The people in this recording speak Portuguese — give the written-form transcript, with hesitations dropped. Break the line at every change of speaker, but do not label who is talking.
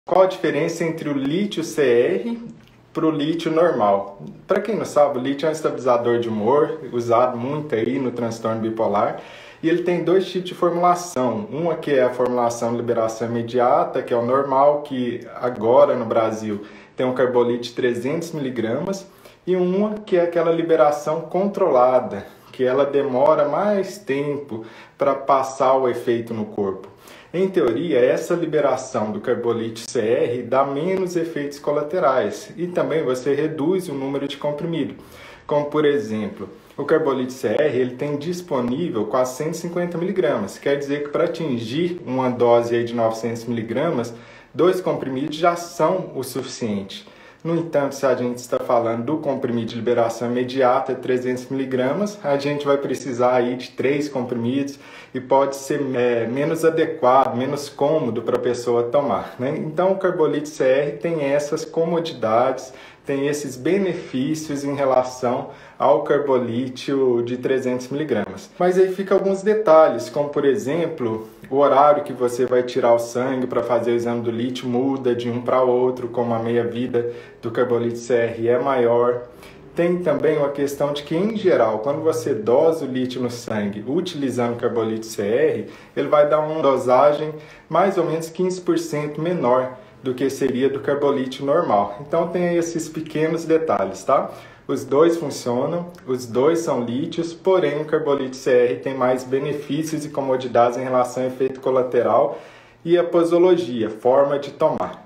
Qual a diferença entre o lítio-CR para o lítio normal? Para quem não sabe, o lítio é um estabilizador de humor, usado muito aí no transtorno bipolar, e ele tem dois tipos de formulação. Uma que é a formulação de liberação imediata, que é o normal, que agora no Brasil tem um carbolítio 300 mg, e uma que é aquela liberação controlada, que ela demora mais tempo para passar o efeito no corpo. Em teoria, essa liberação do carbolítio CR dá menos efeitos colaterais e também você reduz o número de comprimido. Como, por exemplo, o carbolítio CR ele tem disponível quase 150 mg. Quer dizer que para atingir uma dose aí de 900 mg, 2 comprimidos já são o suficiente. No entanto, se a gente está falando do comprimido de liberação imediata, 300 mg, a gente vai precisar aí de 3 comprimidos e pode ser menos adequado, menos cômodo para a pessoa tomar, né? Então, o carbolítio CR tem essas comodidades, tem esses benefícios em relação ao carbolítio de 300 mg. Mas aí fica alguns detalhes, como por exemplo, o horário que você vai tirar o sangue para fazer o exame do lítio muda de um para outro, como a meia-vida do carbolítio CR é maior. Tem também uma questão de que, em geral, quando você dosa o lítio no sangue utilizando o carbolítio CR, ele vai dar uma dosagem mais ou menos 15% menor do que seria do carbolítio normal. Então tem esses pequenos detalhes, tá? Os dois funcionam, os dois são lítios, porém o carbolítio CR tem mais benefícios e comodidades em relação ao efeito colateral e a posologia, forma de tomar.